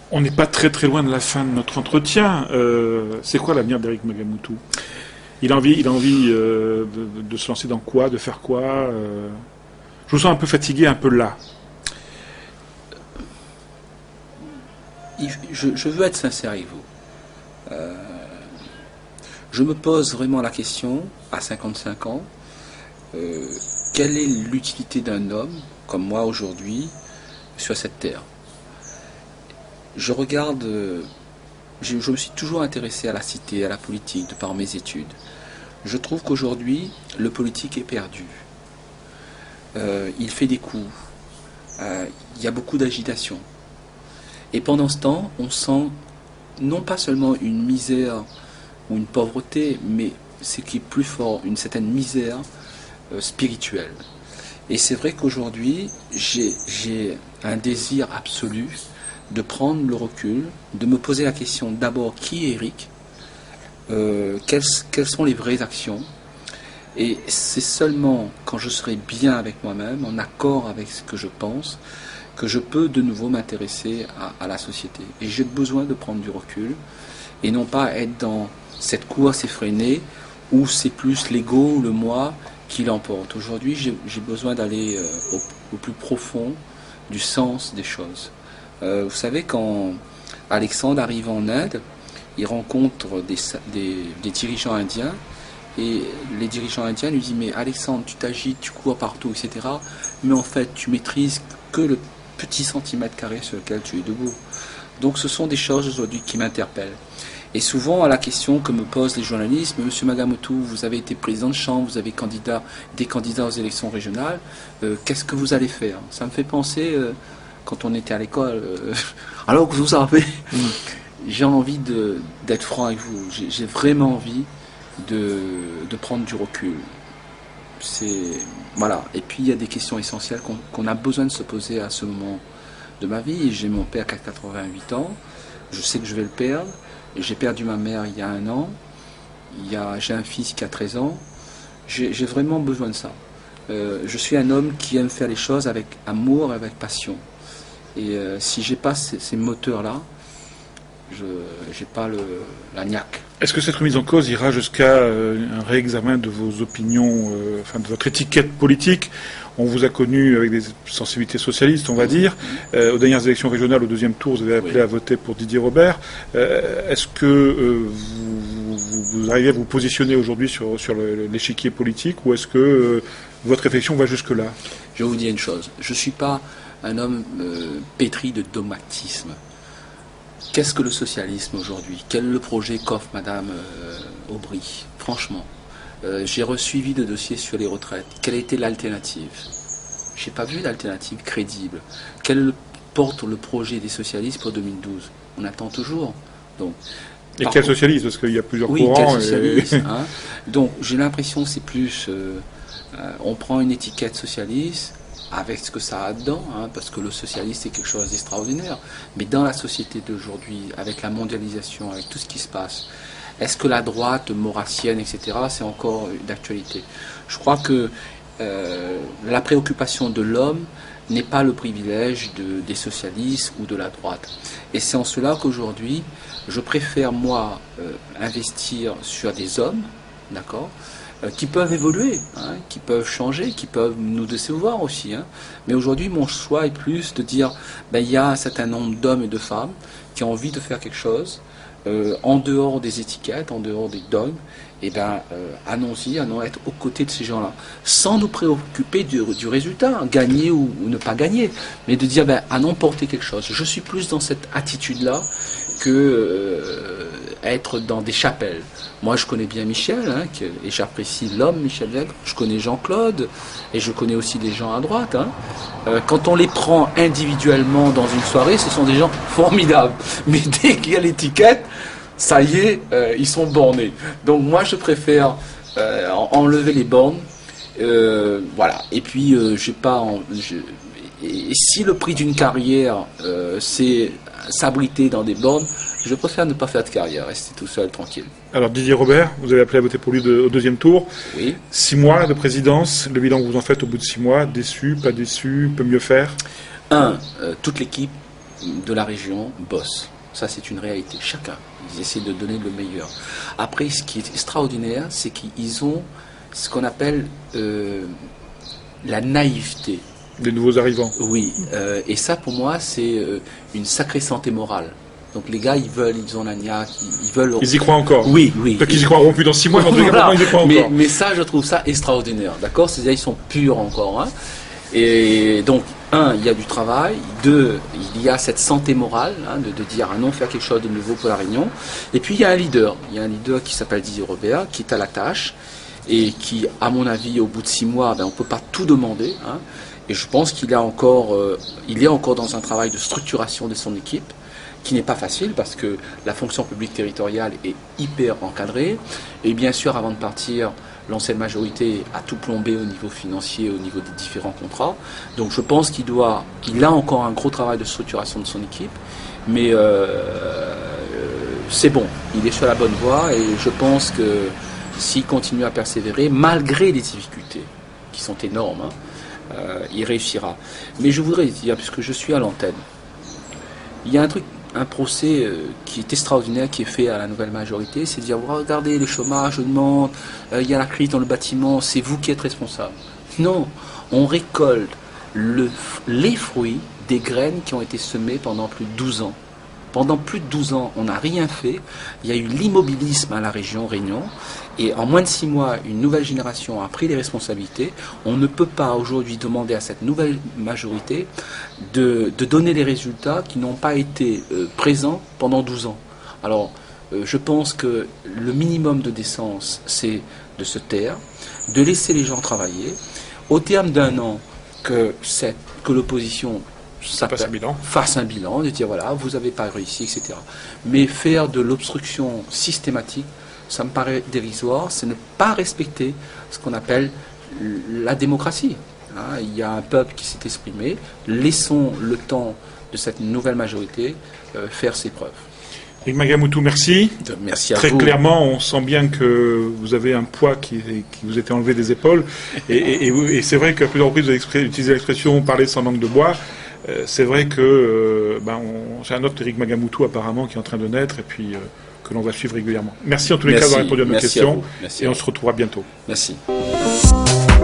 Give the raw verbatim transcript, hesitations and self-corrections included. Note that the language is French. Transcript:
On n'est pas très très loin de la fin de notre entretien. Euh, c'est quoi l'avenir d'Éric Magamoutou? Il a envie, il a envie euh, de, de se lancer dans quoi, de faire quoi euh... Je vous sens un peu fatigué, un peu là. Je, je veux être sincère avec vous. Euh, je me pose vraiment la question, à cinquante-cinq ans, euh, quelle est l'utilité d'un homme, comme moi aujourd'hui, sur cette terre? Je regarde, je, je me suis toujours intéressé à la cité, à la politique, de par mes études. Je trouve qu'aujourd'hui, le politique est perdu. Euh, il fait des coups. Euh, il y a beaucoup d'agitation. Et pendant ce temps, on sent non pas seulement une misère ou une pauvreté, mais ce qui est plus fort, une certaine misère euh, spirituelle. Et c'est vrai qu'aujourd'hui, j'ai, j'ai un désir absolu de prendre le recul, de me poser la question d'abord, qui est Éric, euh, quelles, quelles sont les vraies actions. Et c'est seulement quand je serai bien avec moi-même, en accord avec ce que je pense, que je peux de nouveau m'intéresser à, à la société. Et j'ai besoin de prendre du recul, et non pas être dans cette course effrénée, où c'est plus l'ego, le moi, qui l'emporte. Aujourd'hui, j'ai, j'ai besoin d'aller euh, au, au plus profond du sens des choses. Euh, vous savez, quand Alexandre arrive en Inde, il rencontre des, des, des dirigeants indiens, et les dirigeants indiens lui disent, mais Alexandre, tu t'agites, tu cours partout, et cetera. Mais en fait, tu maîtrises que le petit centimètre carré sur lequel tu es debout. Donc ce sont des choses aujourd'hui qui m'interpellent. Et souvent, à la question que me posent les journalistes, mais Monsieur Magamoutou, vous avez été président de chambre, vous avez candidat, des candidats aux élections régionales, euh, qu'est-ce que vous allez faire? Ça me fait penser, euh, quand on était à l'école, euh, alors que vous savez, mmh. j'ai envie de, d'être franc avec vous, j'ai, j'ai vraiment envie de, de prendre du recul. C'est, voilà. Et puis il y a des questions essentielles qu'on, qu'on a besoin de se poser à ce moment de ma vie. Et j'ai mon père qui a quatre-vingt-huit ans, je sais que je vais le perdre. Et j'ai perdu ma mère il y a un an, il y a, j'ai un fils qui a treize ans, j'ai, j'ai vraiment besoin de ça. Euh, je suis un homme qui aime faire les choses avec amour et avec passion. Et euh, si j'ai pas ces, ces moteurs-là, je n'ai pas le, la niaque. Est-ce que cette remise en cause ira jusqu'à euh, un réexamen de vos opinions, euh, enfin de votre étiquette politique? On vous a connu avec des sensibilités socialistes, on va dire. Euh, aux dernières élections régionales, au deuxième tour, vous avez appelé oui. à voter pour Didier Robert. Euh, est-ce que euh, vous, vous, vous arrivez à vous positionner aujourd'hui sur, sur le, l'échiquier politique, ou est-ce que euh, votre réflexion va jusque-là? Je vais vous dire une chose. Je ne suis pas un homme euh, pétri de dogmatisme. Qu'est-ce que le socialisme aujourd'hui? Quel est le projet qu'offre Madame euh, Aubry? Franchement, euh, j'ai reçu de dossiers sur les retraites. Quelle a été l'alternative? Je n'ai pas vu d'alternative crédible. Quel porte le projet des socialistes pour deux mille douze? On attend toujours. Donc, et quel contre, socialiste? Parce qu'il y a plusieurs oui, courants. Quel socialiste, et... hein. Donc j'ai l'impression que c'est plus... Euh, euh, on prend une étiquette socialiste, avec ce que ça a dedans, hein, parce que le socialiste c'est quelque chose d'extraordinaire. Mais dans la société d'aujourd'hui, avec la mondialisation, avec tout ce qui se passe, est-ce que la droite maurassienne, et cetera, c'est encore d'actualité? Je crois que euh, la préoccupation de l'homme n'est pas le privilège de, des socialistes ou de la droite. Et c'est en cela qu'aujourd'hui, je préfère, moi, euh, investir sur des hommes, d'accord, qui peuvent évoluer, hein, qui peuvent changer, qui peuvent nous décevoir aussi. Hein. Mais aujourd'hui, mon choix est plus de dire, ben, il y a un certain nombre d'hommes et de femmes qui ont envie de faire quelque chose, euh, en dehors des étiquettes, en dehors des dogmes, et ben, euh, allons-y, allons être aux côtés de ces gens-là, sans nous préoccuper du, du résultat, gagner ou, ou ne pas gagner, mais de dire, ben, allons porter quelque chose. Je suis plus dans cette attitude-là que euh, être dans des chapelles. Moi, je connais bien Michel, hein, que, et j'apprécie l'homme Michel Vègre. Je connais Jean-Claude, et je connais aussi des gens à droite. Hein. Euh, quand on les prend individuellement dans une soirée, ce sont des gens formidables. Mais dès qu'il y a l'étiquette, ça y est, euh, ils sont bornés. Donc moi, je préfère euh, enlever les bornes. Euh, voilà. Et puis, euh, j'ai pas... En, je, et si le prix d'une carrière, euh, c'est s'abriter dans des bornes, je préfère ne pas faire de carrière, rester tout seul, tranquille. Alors Didier Robert, vous avez appelé à voter pour lui de, au deuxième tour. Oui. Six mois de présidence, le bilan que vous en faites au bout de six mois, déçu, pas déçu, peut mieux faire? Un, euh, toute l'équipe de la région bossent. Ça, c'est une réalité. Chacun. Ils essaient de donner le meilleur. Après, ce qui est extraordinaire, c'est qu'ils ont ce qu'on appelle euh, la naïveté. Des nouveaux arrivants. Oui. Euh, et ça, pour moi, c'est euh, une sacrée santé morale. Donc les gars, ils veulent, ils ont la niaque, ils, ils veulent... Ils y croient encore. Oui, oui. Peut-être qu'ils y croiront plus dans six mois, mais en tout cas, Voilà. ils y croient mais, encore. mais ça, je trouve ça extraordinaire, d'accord? C'est-à-dire, ils sont purs encore. Hein. Et donc, un, il y a du travail. Deux, il y a cette santé morale, hein, de, de dire, ah non, faire quelque chose de nouveau pour la Réunion. Et puis, il y a un leader. Il y a un leader qui s'appelle Didier Robert, qui est à la tâche, et qui, à mon avis, au bout de six mois, ben, on ne peut pas tout demander. Hein. Et je pense qu'il est encore, euh, il est encore dans un travail de structuration de son équipe, qui n'est pas facile parce que la fonction publique territoriale est hyper encadrée. Et bien sûr, avant de partir, l'ancienne majorité a tout plombé au niveau financier, au niveau des différents contrats. Donc je pense qu'il doit, il a encore un gros travail de structuration de son équipe. Mais euh, c'est bon, il est sur la bonne voie et je pense que s'il continue à persévérer, malgré les difficultés, qui sont énormes, hein, euh, il réussira. Mais je voudrais dire, puisque je suis à l'antenne, il y a un truc, un procès euh, qui est extraordinaire, qui est fait à la nouvelle majorité, c'est de dire, regardez, le chômage augmente, euh, il y a la crise dans le bâtiment, c'est vous qui êtes responsable. Non, on récolte le, les fruits des graines qui ont été semées pendant plus de douze ans. Pendant plus de douze ans, on n'a rien fait. Il y a eu l'immobilisme à la région Réunion. Et en moins de six mois, une nouvelle génération a pris les responsabilités. On ne peut pas aujourd'hui demander à cette nouvelle majorité de, de donner les résultats qui n'ont pas été euh, présents pendant douze ans. Alors, euh, je pense que le minimum de décence, c'est de se taire, de laisser les gens travailler. Au terme d'un an, que, cette, que l'opposition... Ça fasse un bilan. Fasse un bilan, de dire voilà, vous n'avez pas réussi, et cetera. Mais faire de l'obstruction systématique, ça me paraît dérisoire, c'est ne pas respecter ce qu'on appelle la démocratie. Hein, il y a un peuple qui s'est exprimé, laissons le temps de cette nouvelle majorité euh, faire ses preuves. Eric Magamoutou, merci. Merci à Très vous. clairement, on sent bien que vous avez un poids qui, qui vous était enlevé des épaules. Et, et, et, et c'est vrai qu'à plusieurs reprises, vous avez utilisé l'expression « parler sans langue de bois ». Euh, c'est vrai que euh, ben on, j'ai un autre Eric Magamoutou apparemment qui est en train de naître et puis euh, que l'on va suivre régulièrement. Merci en tous les Merci. cas d'avoir répondu à nos Merci questions à vous. Merci et à on vous. se retrouvera bientôt. Merci.